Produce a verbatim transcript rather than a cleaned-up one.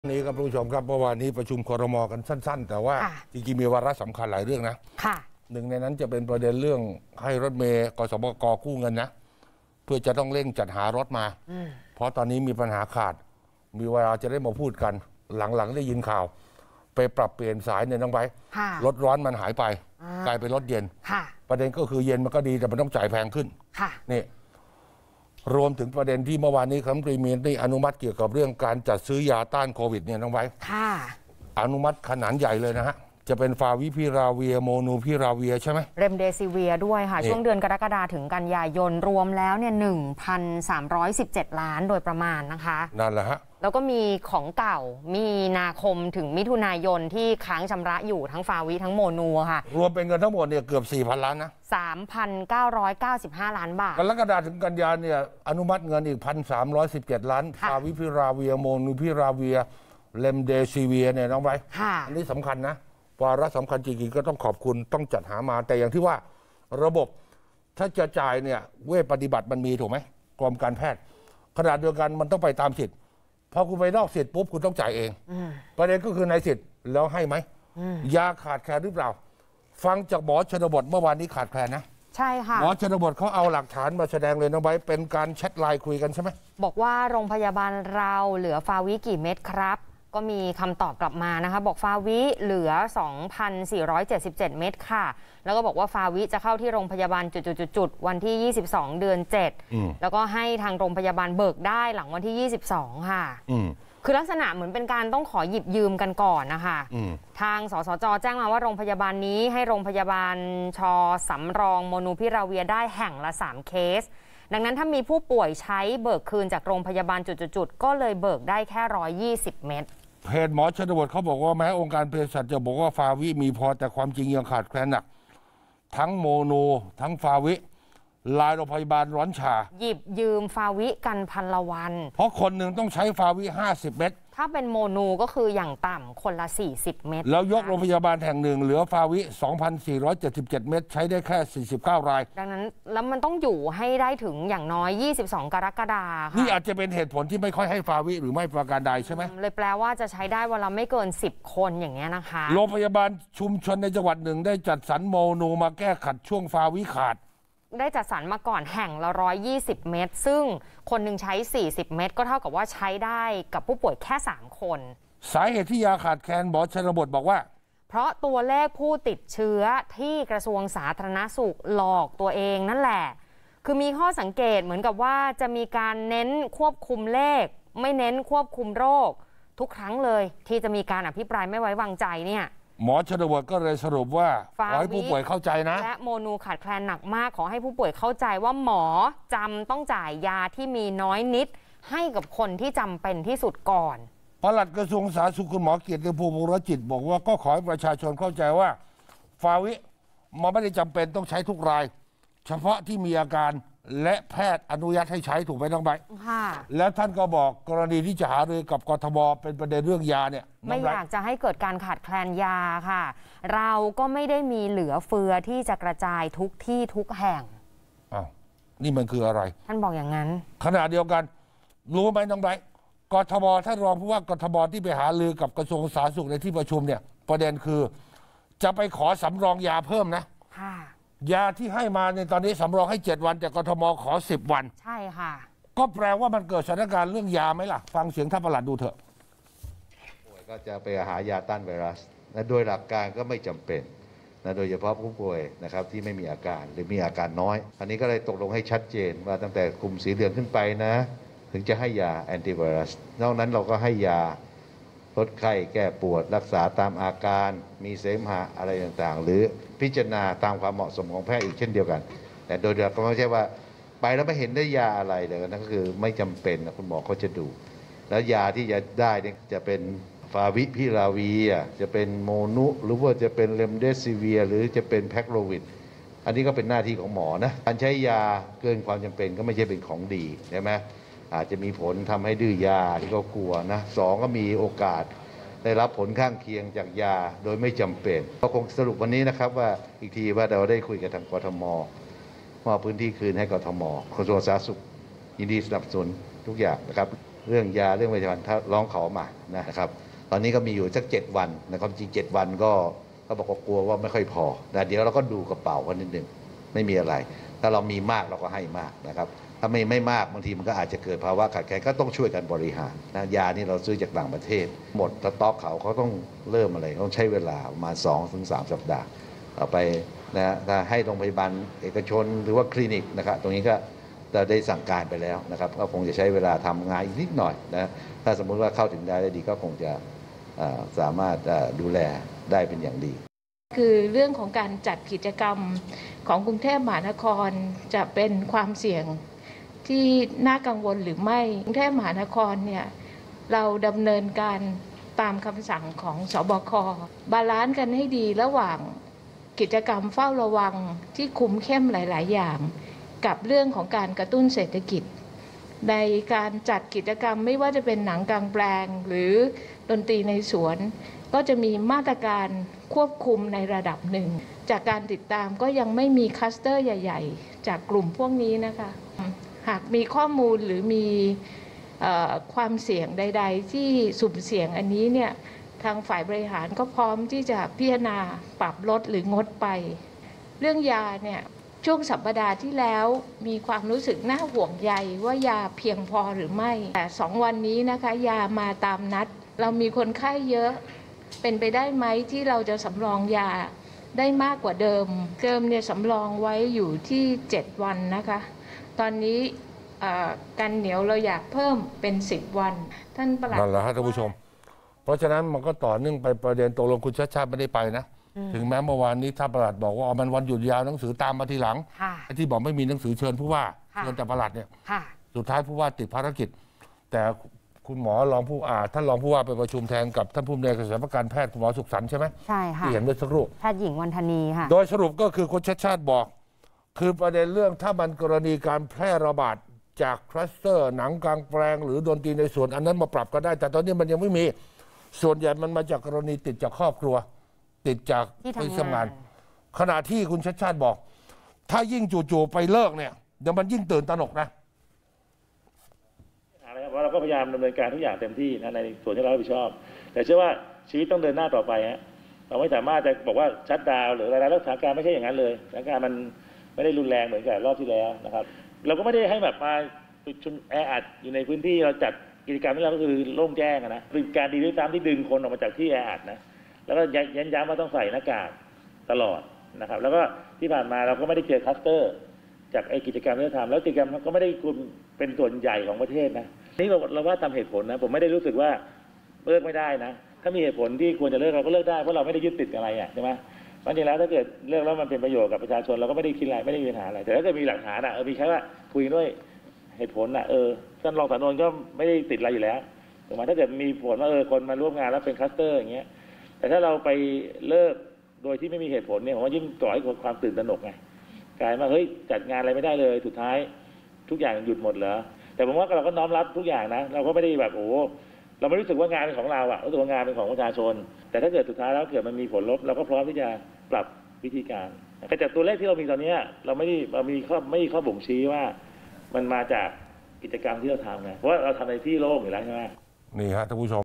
นี้ครับผู้ชมครับเมื่อวานนี้ประชุมครม.กันสั้นๆแต่ว่าจริงๆมีวาระสำคัญหลายเรื่องนะค่ะหนึ่งในนั้นจะเป็นประเด็นเรื่องให้รถเมล์กสบก.กู้เงินนะเพื่อจะต้องเร่งจัดหารถมาเพราะตอนนี้มีปัญหาขาดมีเวลาจะได้มาพูดกันหลังๆได้ยินข่าวไปปรับเปลี่ยนสายในน้องไบรถร้อนมันหายไปกลายเป็นรถเย็นประเด็นก็คือเย็นมันก็ดีแต่มันต้องจ่ายแพงขึ้นนี่รวมถึงประเด็นที่เมื่อวานนี้คณะรัฐมนตรีมีได้อนุมัติเกี่ยวกับเรื่องการจัดซื้อยาต้านโควิดเนี่ยน้องไว้ค่ะอนุมัติขนาดใหญ่เลยนะฮะจะเป็นฟาวิพิราเวียโมนูพิราเวียใช่ไหมเรมเดซิเวียด้วยค่ะช่วงเดือนกรกฎาคมถึงกันยายนรวมแล้วเนี่ยหนึ่งพันสามร้อยสิบเจ็ดล้านโดยประมาณนะคะนั่นแหละฮะแล้วก็มีของเก่ามีนาคมถึงมิถุนายนที่ค้างชำระอยู่ทั้งฟาวิทั้งโมนูค่ะรวมเป็นเงินทั้งหมดเนี่ยเกือบ สี่พัน ล้านนะสามพันเก้าร้อยเก้าสิบห้า ล้านบาทกรกฎาคมถึงกันยายนเนี่ยอนุมัติเงินอีก หนึ่งพันสามร้อยสิบเจ็ด ล้านฟาวิพิราเวียโมนูพิราเวียเรมเดซิเวียเนี่ยน้องไว้อันนี้สำคัญนะวาระสำคัญจริงๆก็ต้องขอบคุณต้องจัดหามาแต่อย่างที่ว่าระบบถ้าจะจ่ายเนี่ยเวทปฏิบัติมันมีถูกไหมกรมการแพทย์ขนาดเดียวกันมันต้องไปตามสิทธิ์พอคุณไปนอกสิทธิ์ปุ๊บคุณต้องจ่ายเองประเด็นก็คือในสิทธิ์แล้วให้ไหมยาขาดแคลนหรือเปล่าฟังจากหมอชนบทเมื่อวานนี้ขาดแคลนนะใช่ค่ะหมอชนบทเขาเอาหลักฐานมาแสดงเลยนะไว้เป็นการแชทไลน์คุยกันใช่ไหมบอกว่าโรงพยาบาลเราเหลือฟาวิกี่เม็ดครับก็มีคำตอบกลับมานะคะบอกฟาวิเหลือ สองพันสี่ร้อยเจ็ดสิบเจ็ด เม็ดค่ะแล้วก็บอกว่าฟาวิจะเข้าที่โรงพยาบาลจุดๆๆวันที่ยี่สิบสองเดือนเจ็ดแล้วก็ให้ทางโรงพยาบาลเบิกได้หลังวันที่ยี่สิบสองค่ะคือลักษณะเหมือนเป็นการต้องขอหยิบยืมกันก่อนนะคะทางสสจ.แจ้งมาว่าโรงพยาบาลนี้ให้โรงพยาบาลช.สำรองโมนูพิราเวียได้แห่งละสามเคสดังนั้นถ้ามีผู้ป่วยใช้เบิกคืนจากโรงพยาบาลจุดๆๆก็เลยเบิกได้แค่หนึ่งร้อยยี่สิบเม็ดเพจหมอชนบทเขาบอกว่าแม้องค์การเภสัชจะบอกว่าฟาวิมีพอแต่ความจริงยังขาดแคลนหนักทั้งโมโนทั้งฟาวิลายโรงพยาบาลร้อนฉาหยิบยืมฟาวิกันพันละวันเพราะคนหนึ่งต้องใช้ฟาวิห้าสิบเม็ดถ้าเป็นโมนูก็คืออย่างต่ำคนละสี่สิบเม็ดแล้วยกโรงพยาบาลแห่งหนึ่งเหลือฟาวิ สองพันสี่ร้อยเจ็ดสิบเจ็ด เม็ดใช้ได้แค่สี่สิบเก้ารายดังนั้นแล้วมันต้องอยู่ให้ได้ถึงอย่างน้อยยี่สิบสองกรกฎาคมนี่อาจจะเป็นเหตุผลที่ไม่ค่อยให้ฟาวิหรือไม่ประการใดใช่ไหมเลยแปลว่าจะใช้ได้วันละไม่เกินสิบคนอย่างเงี้ยนะคะโรงพยาบาลชุมชนในจังหวัดหนึ่งได้จัดสรรโมนูมาแก้ขัดช่วงฟาวิขาดได้จัดสรรมาก่อนแห่งละหนึ่งร้อยยี่สิบเม็ดซึ่งคนหนึ่งใช้สี่สิบเม็ดก็เท่ากับว่าใช้ได้กับผู้ป่วยแค่สามคนสาเหตุที่ยาขาดแคลนหมอชนบทบอกว่าเพราะตัวเลขผู้ติดเชื้อที่กระทรวงสาธารณสุขหลอกตัวเองนั่นแหละคือมีข้อสังเกตเหมือนกับว่าจะมีการเน้นควบคุมเลขไม่เน้นควบคุมโรคทุกครั้งเลยที่จะมีการอภิปรายไม่ไว้วางใจเนี่ยหมอชนบทก็เลยสรุปว่าขอให้ผู้ป่วยเข้าใจนะและโมนูขาดแคลนหนักมากขอให้ผู้ป่วยเข้าใจว่าหมอจำต้องจ่ายยาที่มีน้อยนิดให้กับคนที่จำเป็นที่สุดก่อนปลัดกระทรวงสาธารณสุขคุณหมอเกียรติภูมิวรจิตบอกว่าก็ขอให้ประชาชนเข้าใจว่าฟาวิมันไม่ได้จำเป็นต้องใช้ทุกรายเฉพาะที่มีอาการและแพทย์อนุญาตให้ใช้ถูกไหมน้องใบค่ะแล้วท่านก็บอกกรณีที่จะหารือกับกทมเป็นประเด็นเรื่องยาเนี่ยไม่อยากจะให้เกิดการขาดแคลนยาค่ะเราก็ไม่ได้มีเหลือเฟือที่จะกระจายทุกที่ทุกแห่งอ้าวนี่มันคืออะไรท่านบอกอย่างนั้นขณะเดียวกันรู้ไหมน้องใบกทมท่านรองผู้ว่ากทมที่ไปหารือกับกระทรวงสาธารณสุขในที่ประชุมเนี่ยประเด็นคือจะไปขอสำรองยาเพิ่มนะค่ะยาที่ให้มาในตอนนี้สำรองให้เจ็ดวันแต่กทมขอสิบวันใช่ค่ะก็แปลว่ามันเกิดสถานการณ์เรื่องยาไหมล่ะฟังเสียงท่านปลัดดูเถอะป่วยก็จะไปหายาต้านไวรัสนะโดยหลักการก็ไม่จำเป็นนะโดยเฉพาะผู้ป่วยนะครับที่ไม่มีอาการหรือมีอาการน้อยอันนี้ก็เลยตกลงให้ชัดเจนว่าตั้งแต่กลุ่มสีเหลืองขึ้นไปนะถึงจะให้ยาแอนติไวรัสนอกนั้นเราก็ให้ยาลดไข้แก้ปวดรักษาตามอาการมีเสมหะอะไรต่างๆหรือพิจารณาตามความเหมาะสมของแพทย์อีกเช่นเดียวกันแต่โดยหลักก็ไม่ใช่ว่าไปแล้วไม่เห็นได้ยาอะไรเลยนั่นก็คือไม่จำเป็นนะคุณหมอเขาจะดูแล้วยาที่จะได้เนี่ยจะเป็นฟาวิพิราเวียจะเป็นโมนุหรือว่าจะเป็นเรมเดซิเวียหรือจะเป็นแพคโลวิดอันนี้ก็เป็นหน้าที่ของหมอนะการใช้ยาเกินความจำเป็นก็ไม่ใช่เป็นของดีใช่ไหมอาจจะมีผลทำให้ดื้อยาที่เขากลัวนะสองก็มีโอกาสได้รับผลข้างเคียงจากยาโดยไม่จำเป็นก็คงสรุปวันนี้นะครับว่าอีกทีว่าเราได้คุยกับทางกทมมอบพื้นที่คืนให้กทมกระทรวงสาธารณสุขยินดีสนับสนุนทุกอย่างนะครับเรื่องยาเรื่องเวชภัณฑ์ถ้าร้องขอมานะครับตอนนี้ก็มีอยู่สักเจ็ดวันนะครับจริงเจ็ดวันก็เขาบอกว่ากลัวว่าไม่ค่อยพอแต่เดี๋ยวเราก็ดูกระเป๋ากันนิดนึงไม่มีอะไรถ้าเรามีมากเราก็ให้มากนะครับถ้าไม่ไม่มากบางทีมันก็อาจจะเกิดภาวะขาดแคลนก็ต้องช่วยกันบริหารนะยานี่เราซื้อจากต่างประเทศหมดสต็อกเขาเขาต้องเริ่มอะไรต้องใช้เวลาประมาณสองถึงสามสัปดาห์เอาไปนะถ้าให้โรงพยาบาลเอกชนหรือว่าคลินิกนะครับตรงนี้ก็เราได้สั่งการไปแล้วนะครับก็คงจะใช้เวลาทำงานอีกนิดหน่อยนะถ้าสมมุติว่าเข้าถึงได้ดีก็คงจะสามารถดูแลได้เป็นอย่างดีคือเรื่องของการจัดกิจกรรมของกรุงเทพมหานครจะเป็นความเสี่ยงที่น่ากังวลหรือไม่กรุงเทพมหานครเนี่ยเราดำเนินการตามคำสั่งของสบคบาลานซ์กันให้ดีระหว่างกิจกรรมเฝ้าระวังที่คุมเข้มหลายๆอย่างกับเรื่องของการกระตุ้นเศรษฐกิจในการจัดกิจกรรมไม่ว่าจะเป็นหนังกลางแปลงหรือดนตรีในสวนก็จะมีมาตรการควบคุมในระดับหนึ่งจากการติดตามก็ยังไม่มีคลัสเตอร์ใหญ่ๆจากกลุ่มพวกนี้นะคะหากมีข้อมูลหรือมีความเสี่ยงใดๆที่สุ่มเสี่ยงอันนี้เนี่ยทางฝ่ายบริหารก็พร้อมที่จะพิจารณาปรับลดหรืองดไปเรื่องยาเนี่ยช่วงสัปดาห์ที่แล้วมีความรู้สึกน่าห่วงใยว่ายาเพียงพอหรือไม่แต่สองวันนี้นะคะยามาตามนัดเรามีคนไข้เยอะเป็นไปได้ไหมที่เราจะสำรองยาได้มากกว่าเดิมเดิมเนี่ยสำรองไว้อยู่ที่เจ็ดวันนะคะตอนนี้กันเหนียวเราอยากเพิ่มเป็นสิบวันท่านปลัดนั่นแหละครับท่านผู้ชมเพราะฉะนั้นมันก็ต่อเนื่องไปประเด็นตกลงคุณชัชชาติไม่ได้ไปนะถึงแม้เมื่อวานนี้ท่านปลัดบอกว่ามันวันหยุดยาวหนังสือตามมาทีหลังที่บอกไม่มีหนังสือเชิญผู้ว่าเชิญแต่ปลัดเนี่ยสุดท้ายผู้ว่าติดภารกิจแต่คุณหมอรองผู้อ่าท่านรองผู้ว่าไปประชุมแทนกับท่านผู้อำนวยการสถาบันการแพทย์คุณหมอสุขสันต์ใช่ไหมใช่ค่ะที่เห็นเมื่อสักครู่แพทย์หญิงวรรณธนีค่ะโดยสรุปก็คือคุณชัชชาติบอกคือประเด็นเรื่องถ้ามันกรณีการแพร่ระบาดจากคลัสเตอร์หนังกลางแปลงหรือดนตรีในส่วนอันนั้นมาปรับก็ได้แต่ตอนนี้มันยังไม่มีส่วนใหญ่มันมาจากกรณีติดจากครอบครัวติดจากที่ทำงานขณะที่คุณชัชชาติบอกถ้ายิ่งจู่ๆไปเลิกเนี่ยเดี๋ยวมันยิ่งตื่นตระหนกนะเพราะเราก็พยายามดำเนินการทุกอย่างเต็มที่นะในส่วนที่เรารับผิดชอบแต่เชื่อว่าชีวิตต้องเดินหน้าต่อไปฮะเราไม่สามารถจะบอกว่าชัตดาวน์หรืออะไรแล้วสถานการณ์ไม่ใช่อย่างนั้นเลยสถานการณ์มันไม่ได้รุนแรงเหมือนกับรอบที่แล้วนะครับเราก็ไม่ได้ให้แบบมาปิดชุมแออัดอยู่ในพื้นที่เราจัดกิจกรรมที่เราก็คือโล่งแจ้งนะเป็นการดีด้วยซ้ำที่ดึงคนออกมาจากที่แออัดนะแล้วก็ย้ำย้ำว่าต้องใส่หน้ากากตลอดนะครับแล้วก็ที่ผ่านมาเราก็ไม่ได้เจอคลัสเตอร์จากไอกิจกรรมที่เราทำแล้วกิจกรรมก็ไม่ได้กลุ่มเป็นส่วนใหญ่ของประเทศนะนี่เราเราว่าตามเหตุผลนะผมไม่ได้รู้สึกว่าเลิกไม่ได้นะถ้ามีเหตุผลที่ควรจะเลิกเราก็เลิกได้เพราะเราไม่ได้ยึดติดอะไรอ่ะใช่ไหมจริงๆแล้วถ้าเกิดเลิกแล้วมันเป็นประโยชน์กับประชาชนเราก็ไม่ได้คิดอะไรไม่ได้มีปัญหาอะไรแต่ถ้าเกิดมีหลักฐานอ่ะเออมีแค่ว่าคุยด้วยเหตุผลอ่ะเออท่านรองศาลนนท์ก็ไม่ได้ติดอะไรอยู่แล้วถูกไหมถ้าเกิดมีผลว่าเออคนมาร่วมงานแล้วเป็นคลัสเตอร์อย่างเงี้ยแต่ถ้าเราไปเลิกโดยที่ไม่มีเหตุผลเนี่ยผมว่ายิ่งก่อให้ความตื่นตระหนกไงกลายมาเฮ้ยจัดงานอะไรไม่ได้เลยสุดท้ายทุกอย่างหยุดหมดเหรอแต่ผมว่าเราก็น้อมรับทุกอย่างนะเราก็ไม่ได้แบบโอ้เราไม่รู้สึกว่างานเป็นของเราอะรู้สึกว่างานเป็นของประชาชนแต่ถ้าเกิดสุดท้ายแล้วเกิดมันมีผลลบเราก็พร้อมที่จะปรับวิธีการแต่จากตัวเลขที่เรามีตอนนี้เราไม่ได้เรามีข้อไม่มีข้อบ่งชี้ว่ามันมาจากกิจกรรมที่เราทำไงเพราะว่าเราทำในที่โล่งอยู่แล้วใช่ไหมนี่ฮะท่านผู้ชม